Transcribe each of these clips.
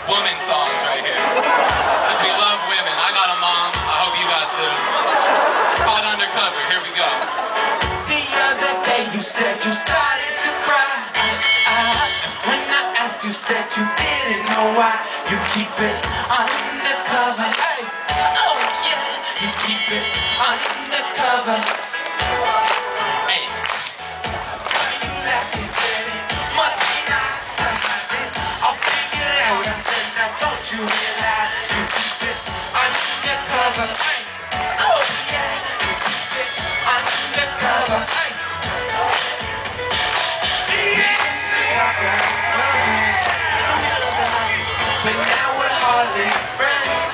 woman songs right here. Because we love women. I got a mom. I hope you guys do. It's called Undercover. Here we go. The other day you said you started to cry. When I asked you said you didn't know why. You keep it undercover. Hey. Oh yeah, you keep it undercover. Hey. Why you laughing steady? Must be nice to hide this. I'll figure it out. I said now don't you realize you keep it undercover. Hey. Oh yeah, you keep it undercover. Hey. But now we're hardly friends.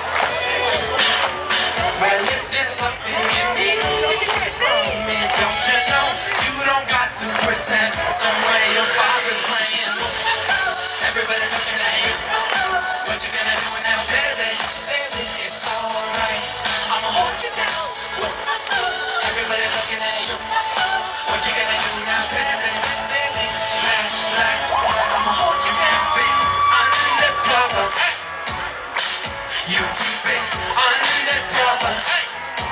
Well, if there's something you need from me, don't you know? You don't got to pretend somewhere your father's playing. Everybody looking at you. What you gonna do now, baby? Baby, it's alright. I'ma hold you down. Everybody looking at you. What you gonna do now, baby? Baby, flashlight. I'ma hold you down, baby. Undercover. Hey. You keep it undercover. Hey.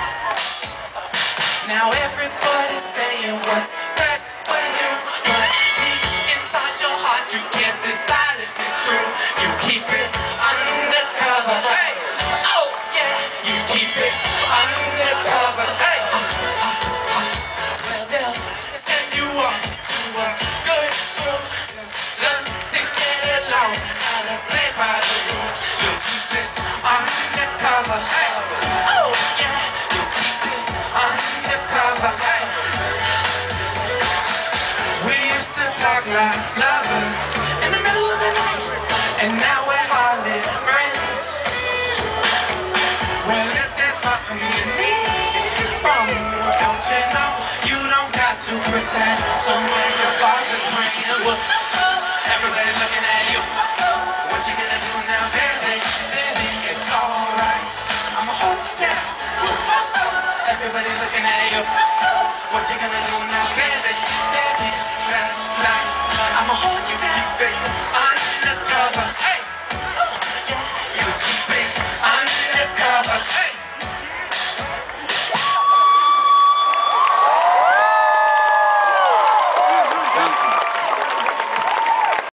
Now everybody's saying what's best for you, but deep inside your heart you can't decide if it's true. You keep it undercover. Hey. Oh yeah, you keep it undercover. Hey. Well, they'll send you off to a good school. Learn to get along, how to play by the rules. You keep it undercover. Hey. Oh yeah, you keep it undercover. Hey. We used to talk like lovers in the middle of the night, and now we're hardly friends. Well, if there's something you need from me, don't you know? You don't got to pretend somewhere your father's praying. Well, everybody's looking at you. What you gonna do now, baby? Baby, it's alright. I'ma hold you down. Everybody's looking at you. What you gonna do now, baby? Baby, flashlight. I'ma hold you down, baby.